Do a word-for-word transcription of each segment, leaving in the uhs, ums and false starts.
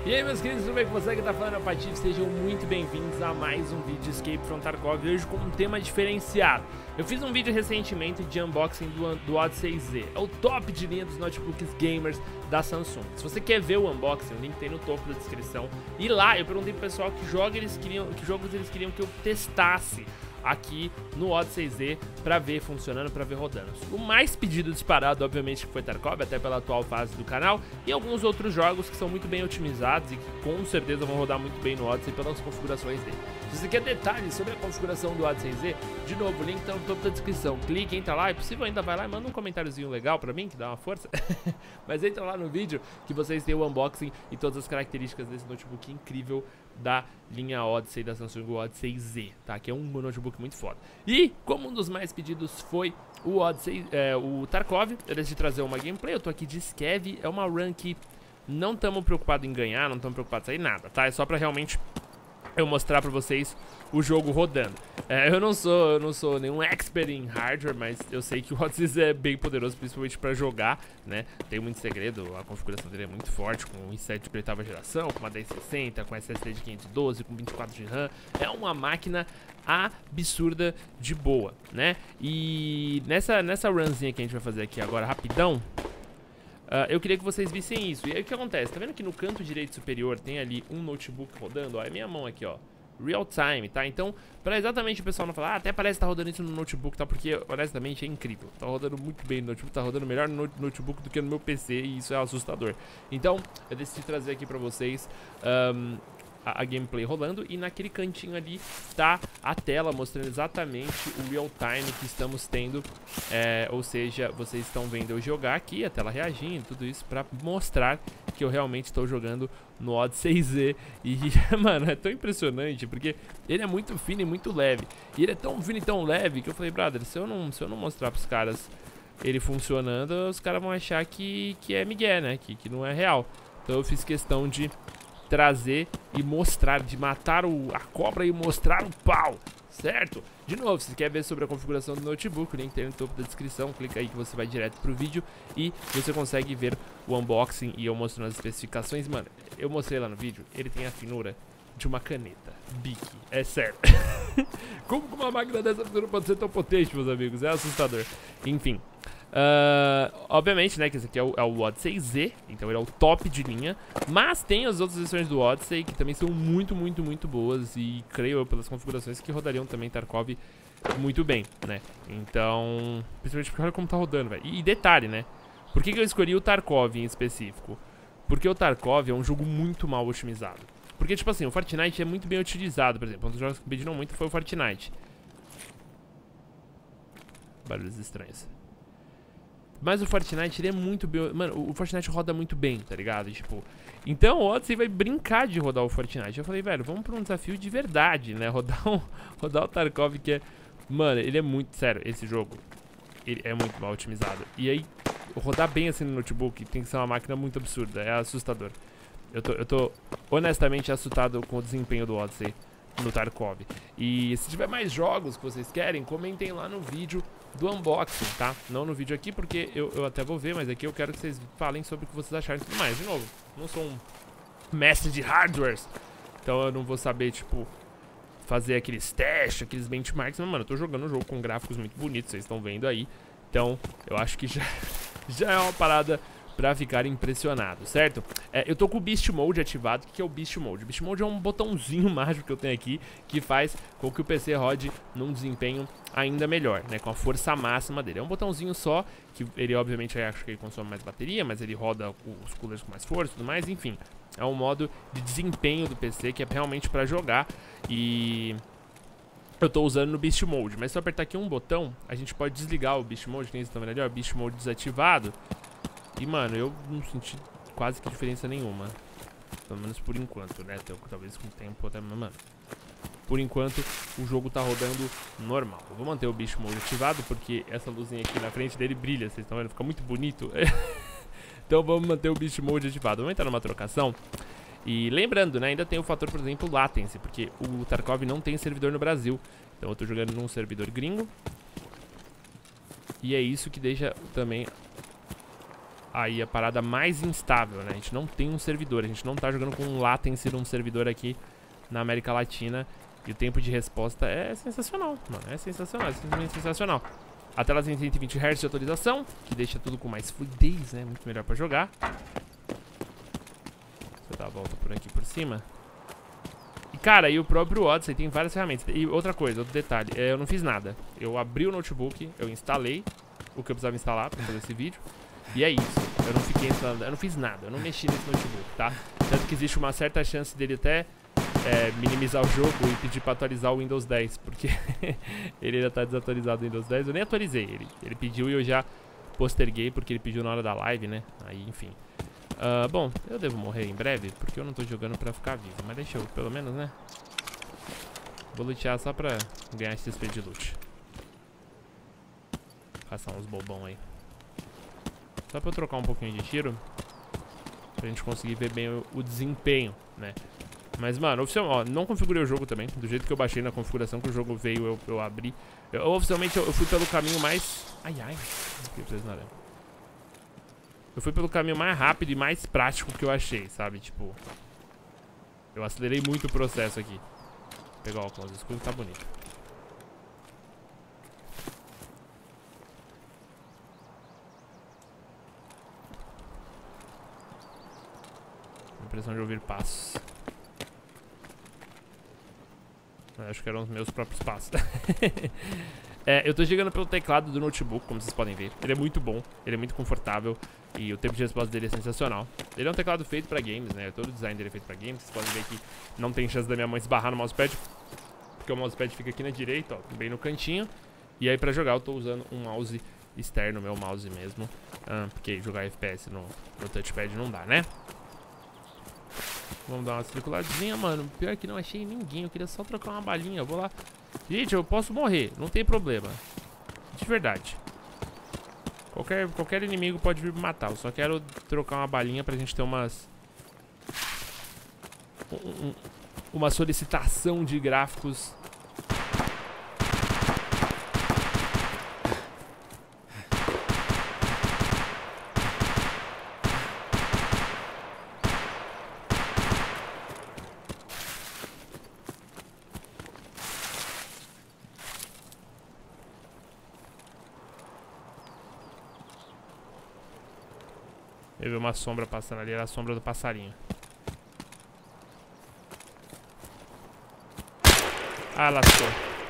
E aí, meus queridos, tudo bem com você? Que tá falando é o Patife? Sejam muito bem-vindos a mais um vídeo Escape from Tarkov, hoje com um tema diferenciado. Eu fiz um vídeo recentemente de unboxing do, do Odyssey Z, é o top de linha dos notebooks gamers da Samsung. Se você quer ver o unboxing, o link tem no topo da descrição. E lá eu perguntei pro pessoal que, jogo eles queriam, que jogos eles queriam que eu testasse aqui no Odyssey Z pra ver funcionando, pra ver rodando. O mais pedido disparado, obviamente, que foi Tarkov, até pela atual fase do canal, e alguns outros jogos que são muito bem otimizados e que com certeza vão rodar muito bem no Odyssey pelas configurações dele. Se você quer detalhes sobre a configuração do Odyssey Z, de novo, o link tá no topo da descrição. Clique, entra lá, e possível ainda vai lá e manda um comentáriozinho legal pra mim, que dá uma força. Mas entra lá no vídeo que vocês têm o unboxing e todas as características desse notebook incrível da linha Odyssey da Samsung, o Odyssey Z, tá? Que é um notebook muito foda. E como um dos mais pedidos foi o Odyssey, é, o Tarkov, eu decidi trazer uma gameplay. Eu tô aqui de Scav, é uma run que não estamos preocupados em ganhar, não estamos preocupados em sair nada, tá? É só pra realmente eu mostrar pra vocês o jogo rodando. É, eu não sou, eu não sou nenhum expert em hardware, mas eu sei que o Odyssey Z é bem poderoso, principalmente pra jogar, né? Tem muito segredo, a configuração dele é muito forte, com um i sete de oitava geração, com uma dez sessenta, com S S D de quinhentos e doze, com vinte e quatro de RAM. É uma máquina absurda de boa, né? E nessa, nessa runzinha que a gente vai fazer aqui agora, rapidão, Uh, eu queria que vocês vissem isso. E aí o que acontece? Tá vendo que no canto direito superior tem ali um notebook rodando? Ó, é minha mão aqui, ó. Real time, tá? Então, pra exatamente o pessoal não falar, ah, até parece que tá rodando isso no notebook, tá? Porque, honestamente, é incrível. Tá rodando muito bem no notebook, tá rodando melhor no notebook do que no meu P C, e isso é assustador. Então, eu decidi trazer aqui pra vocês um, a, a gameplay rolando, e naquele cantinho ali tá a tela mostrando exatamente o real time que estamos tendo, é, ou seja, vocês estão vendo eu jogar aqui, a tela reagindo, tudo isso pra mostrar que eu realmente estou jogando no Odyssey Z. E, mano, é tão impressionante, porque ele é muito fino e muito leve, e ele é tão fino e tão leve que eu falei, brother, se eu não, se eu não mostrar pros caras ele funcionando, os caras vão achar que, que é migué, né, que, que não é real. Então eu fiz questão de trazer e mostrar, de matar o, a cobra e mostrar o pau, certo? De novo, se você quer ver sobre a configuração do notebook, o link tem no topo da descrição, clica aí que você vai direto pro vídeo e você consegue ver o unboxing e eu mostrando as especificações. Mano, eu mostrei lá no vídeo, ele tem a finura de uma caneta Bic, é sério. Como uma máquina dessa finura pode ser tão potente, meus amigos? É assustador. Enfim, Uh, obviamente, né, que esse aqui é o, é o Odyssey Z, então ele é o top de linha. Mas tem as outras versões do Odyssey que também são muito, muito, muito boas. E creio eu, pelas configurações, que rodariam também Tarkov muito bem, né? Então, principalmente porque olha como tá rodando, velho. E, e detalhe, né? Por que que eu escolhi o Tarkov em específico? Porque o Tarkov é um jogo muito mal otimizado. Porque, tipo assim, o Fortnite é muito bem utilizado, por exemplo. Um dos jogos que pediram muito foi o Fortnite. Barulhos estranhos. Mas o Fortnite, ele é muito bem... Mano, o Fortnite roda muito bem, tá ligado? Tipo, então o Odyssey vai brincar de rodar o Fortnite. Eu falei, velho, vamos pra um desafio de verdade, né? Rodar, um, rodar o Tarkov, que é... Mano, ele é muito... Sério, esse jogo, ele é muito mal otimizado. E aí, rodar bem assim no notebook tem que ser uma máquina muito absurda. É assustador. Eu tô, eu tô honestamente assustado com o desempenho do Odyssey no Tarkov. E se tiver mais jogos que vocês querem, comentem lá no vídeo do unboxing, tá? Não no vídeo aqui, porque eu, eu até vou ver, mas aqui eu quero que vocês falem sobre o que vocês acharam e tudo mais. De novo, não sou um mestre de hardwares, então eu não vou saber, tipo, fazer aqueles testes, aqueles benchmarks. Mas, mano, eu tô jogando um jogo com gráficos muito bonitos, vocês estão vendo aí. Então, eu acho que já, já é uma parada pra ficar impressionado, certo? É, eu tô com o Beast Mode ativado. O que é o Beast Mode? O Beast Mode é um botãozinho mágico que eu tenho aqui que faz com que o P C rode num desempenho ainda melhor, né? Com a força máxima dele. É um botãozinho só, que ele obviamente acho que ele consome mais bateria, mas ele roda os coolers com mais força e tudo mais, enfim. É um modo de desempenho do P C que é realmente pra jogar e... eu tô usando no Beast Mode, mas se eu apertar aqui um botão, a gente pode desligar o Beast Mode, que vocês estão vendo ali, ó, Beast Mode desativado. E, mano, eu não senti quase que diferença nenhuma. Pelo menos por enquanto, né? Talvez com o tempo até... Mano, por enquanto, o jogo tá rodando normal. Eu vou manter o Beast Mode ativado, porque essa luzinha aqui na frente dele brilha. Vocês estão vendo? Fica muito bonito. Então vamos manter o Beast Mode ativado. Vamos entrar numa trocação. E lembrando, né? Ainda tem o fator, por exemplo, latency. Porque o Tarkov não tem servidor no Brasil. Então eu tô jogando num servidor gringo. E é isso que deixa também... aí a parada mais instável, né? A gente não tem um servidor, a gente não tá jogando com um latency num servidor aqui na América Latina. E o tempo de resposta é sensacional, mano, é sensacional, é simplesmente sensacional. A tela tem cento e vinte hertz de atualização, que deixa tudo com mais fluidez, né? Muito melhor pra jogar. Deixa eu dar a volta por aqui por cima. E cara, e o próprio Odyssey tem várias ferramentas. E outra coisa, outro detalhe, é, eu não fiz nada. Eu abri o notebook, eu instalei o que eu precisava instalar pra fazer esse vídeo. E é isso, eu não fiquei instalando, eu não fiz nada, eu não mexi nesse notebook, tá? Tanto que existe uma certa chance dele até é, minimizar o jogo e pedir pra atualizar o Windows dez, porque ele ainda tá desatualizado o Windows dez. Eu nem atualizei ele, ele pediu e eu já posterguei porque ele pediu na hora da live, né? Aí, enfim. Uh, bom, eu devo morrer em breve, porque eu não tô jogando pra ficar vivo, mas deixa eu, pelo menos, né? Vou lutear só pra ganhar esse X P de loot. Caçar uns bobão aí. Só pra eu trocar um pouquinho de tiro, pra gente conseguir ver bem o, o desempenho, né? Mas, mano, oficial, ó, não configurei o jogo também. Do jeito que eu baixei na configuração que o jogo veio, eu, eu abri. Eu, oficialmente, eu, eu fui pelo caminho mais... Ai, ai. Fiquei preso na arame. Eu fui pelo caminho mais rápido e mais prático que eu achei, sabe? Tipo... Eu acelerei muito o processo aqui. Vou pegar o óculos escuro, tá bonito. Impressão de ouvir passos. Eu acho que eram os meus próprios passos. É, eu tô chegando pelo teclado do notebook, como vocês podem ver. Ele é muito bom, ele é muito confortável e o tempo de resposta dele é sensacional. Ele é um teclado feito pra games, né? Todo o design dele é feito pra games. Vocês podem ver que não tem chance da minha mãe esbarrar no mousepad, porque o mousepad fica aqui na direita, ó, bem no cantinho. E aí pra jogar eu tô usando um mouse externo, meu mouse mesmo, ah, porque jogar F P S no, no touchpad não dá, né? Vamos dar uma circuladinha, mano. Pior que não achei ninguém. Eu queria só trocar uma balinha. Eu vou lá. Gente, eu posso morrer. Não tem problema. De verdade. Qualquer, qualquer inimigo pode vir me matar. Eu só quero trocar uma balinha pra gente ter umas... Um, um, uma solicitação de gráficos. Eu vi uma sombra passando ali, era a sombra do passarinho. Ah, lascou.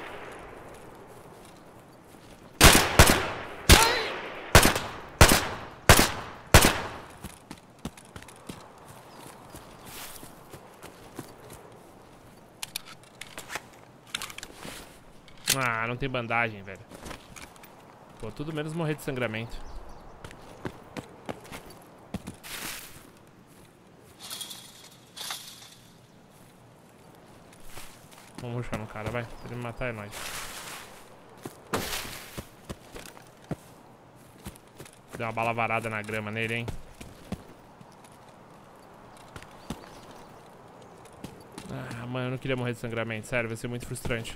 Ah, não tem bandagem, velho. Pô, tudo menos morrer de sangramento. Vamos rushar no cara, vai. Se ele me matar, é nóis. Deu uma bala varada na grama nele, hein? Ah, mano, eu não queria morrer de sangramento. Sério, vai ser muito frustrante.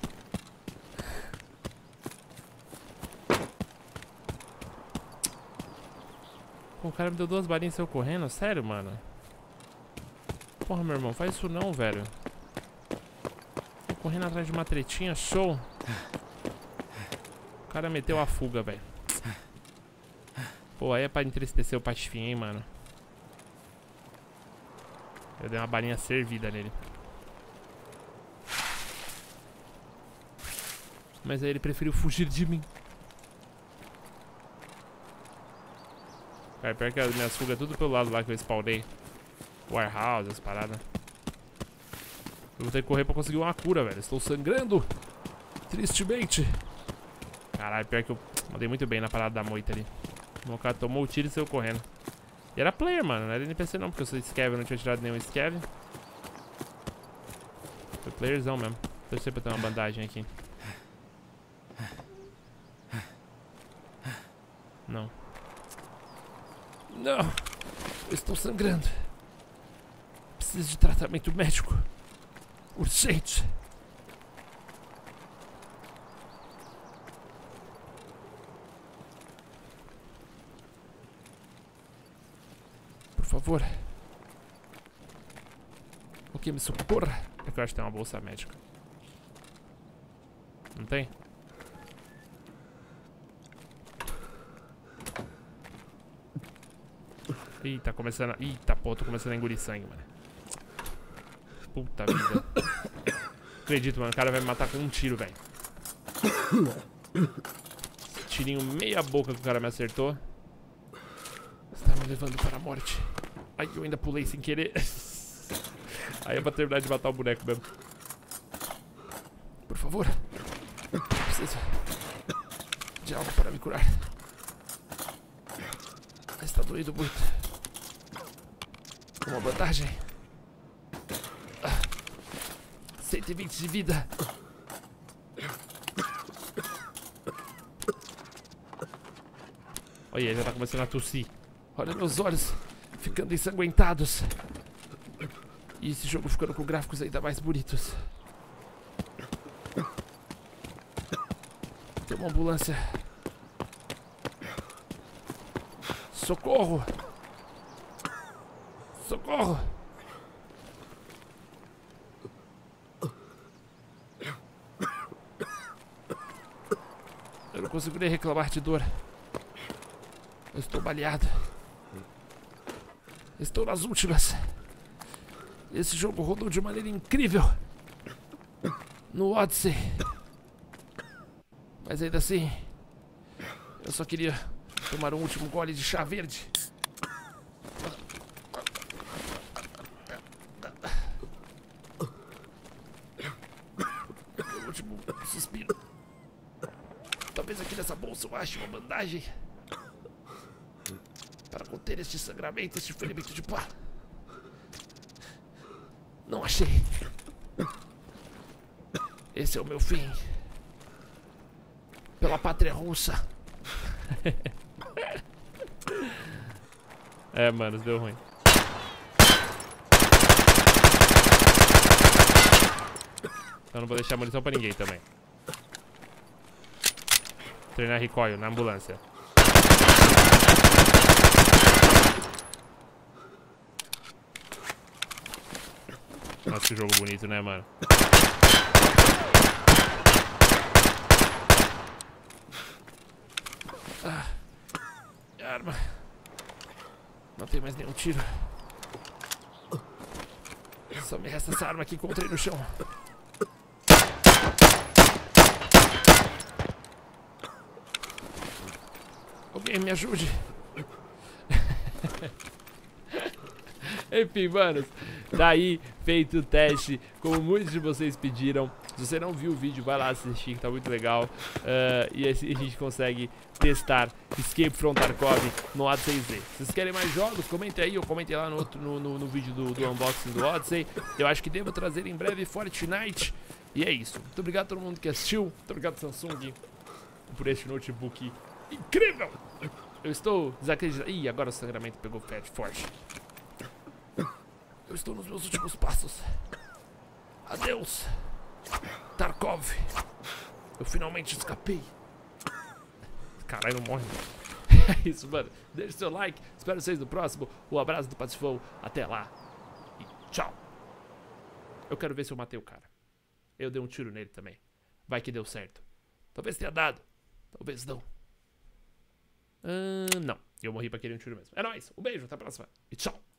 Pô, o cara me deu duas balinhas e saiu correndo? Sério, mano? Porra, meu irmão, faz isso não, velho. Correndo atrás de uma tretinha, show. O cara meteu a fuga, velho. Pô, aí é pra entristecer o patifinho, hein, mano. Eu dei uma balinha servida nele. Mas aí ele preferiu fugir de mim. Cara, pior que as minhas fugas tudo pelo lado lá que eu spawnei. Warehouse, as paradas. Eu vou ter que correr pra conseguir uma cura, velho. Estou sangrando. Tristemente. Caralho, pior que eu mandei muito bem na parada da moita ali. O cara tomou o tiro e saiu correndo. E era player, mano. Não era N P C não, porque eu sou scav, eu não tinha tirado nenhum scav. Foi playerzão mesmo. Torcer pra ter uma bandagem aqui. Não. Não. Eu estou sangrando. Preciso de tratamento médico. Urgente. favor. Ok, me socorra. É que eu acho que tem uma bolsa médica. Não tem? Ih, tá começando a... Eita, pô, tô começando a engolir sangue, mano. Puta vida. Acredito, mano, o cara vai me matar com um tiro, velho. Tirinho meia boca que o cara me acertou. Está me levando para a morte. Ai, eu ainda pulei sem querer. Aí é pra terminar de matar o boneco mesmo. Por favor. Preciso de algo para me curar. Está doendo muito. Uma bandagem. Ah, cento e vinte de vida. Olha, ele já tá começando a tossir. Olha meus olhos ficando ensanguentados. E esse jogo ficando com gráficos ainda mais bonitos. Tem uma ambulância. Socorro! Socorro! Eu não consigo nem reclamar de dor. Eu estou baleado. Estou nas últimas. Esse jogo rodou de maneira incrível no Odyssey. Mas ainda assim, eu só queria tomar um último gole de chá verde. O último suspiro. Talvez aqui nessa bolsa eu ache uma bandagem para conter este sangramento, este ferimento de pá. Não achei. Esse é o meu fim. Pela pátria russa. É, mano, deu ruim. Eu não vou deixar munição pra ninguém também. Treinar recoil na ambulância. Nossa, que jogo bonito, né, mano? Ah, arma. Não tem mais nenhum tiro. Só me resta essa arma que encontrei no chão. Alguém me ajude. Enfim, manos, daí feito o teste, como muitos de vocês pediram. Se você não viu o vídeo, vai lá assistir, que tá muito legal. uh, E assim a gente consegue testar Escape from Tarkov no Odyssey Z. Se vocês querem mais jogos, comentem aí, ou comentem lá no, outro, no, no, no vídeo do, do unboxing do Odyssey. Eu acho que devo trazer em breve Fortnite. E é isso, muito obrigado a todo mundo que assistiu. Muito obrigado Samsung por este notebook incrível. Eu estou desacreditado. Ih, agora o sangramento pegou forte. Eu estou nos meus últimos passos. Adeus, Tarkov. Eu finalmente escapei. Caralho, não morre. É isso, mano. Deixe seu like. Espero vocês no próximo. Um abraço do Patifão. Até lá. E tchau. Eu quero ver se eu matei o cara. Eu dei um tiro nele também. Vai que deu certo. Talvez tenha dado. Talvez não. Uh, não. Eu morri pra querer um tiro mesmo. É nóis. Um beijo. Até a próxima. E tchau.